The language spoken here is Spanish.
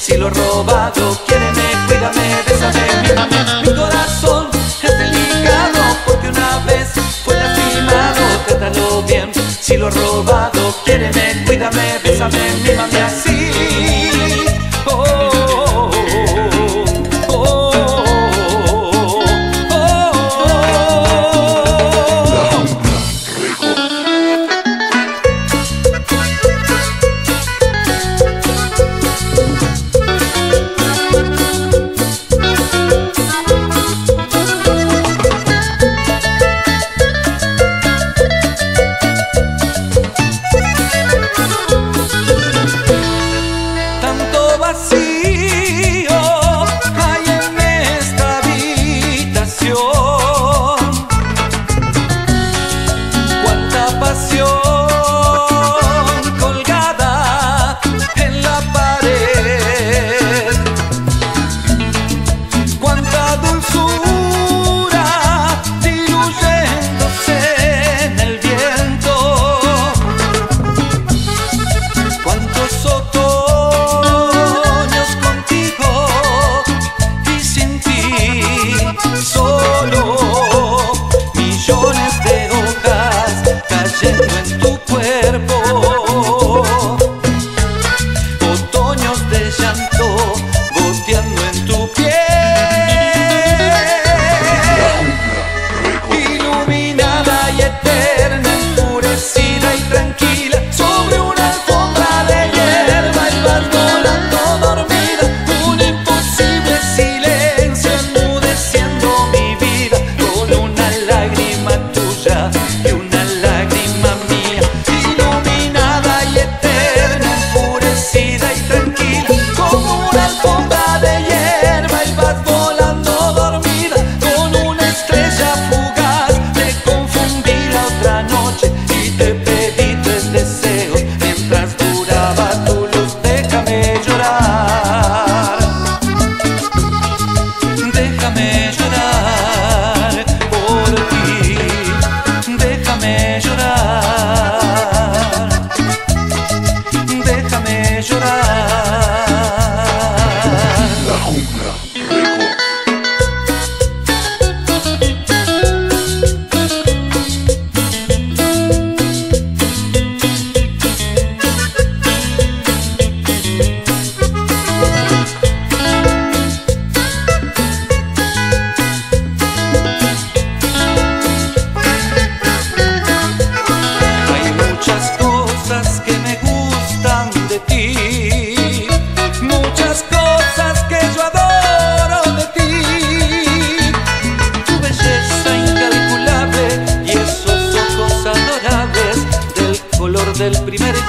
Si lo robado, quiéreme, cuídame, bésame, mímame. Mi corazón es delicado porque una vez fue lastimado. Trátalo bien. Si lo robado, quiéreme, cuídame, bésame, mímame así. Vacío hay en esta habitación, cuánta pasión colgada en la pared, cuánta dulzura diluyéndose en el viento, cuántos otoños en tu cuerpo, otoños de llanto goteando en tu piel, iluminada y eterna, enfurecida y tranquila, sobre una alfombra de hierba y vas volando dormida, un imposible silencio enmudeciendo mi vida, con una lágrima tuya y una lágrima mía, iluminada y eterna, enfurecida y tranquila, como una alfombra de hierba y vas volando dormida, con una estrella fugaz. Te confundí la otra noche y te pedí 3 deseos mientras duraba tu luz. Déjame llorar, déjame llorar por ti, déjame llorar, déjame llorar. La Jungla Records. Hay muchas cosas que me gustan de ti, muchas cosas que yo adoro de ti. Tu belleza incalculable y esos ojos adorables del color del primer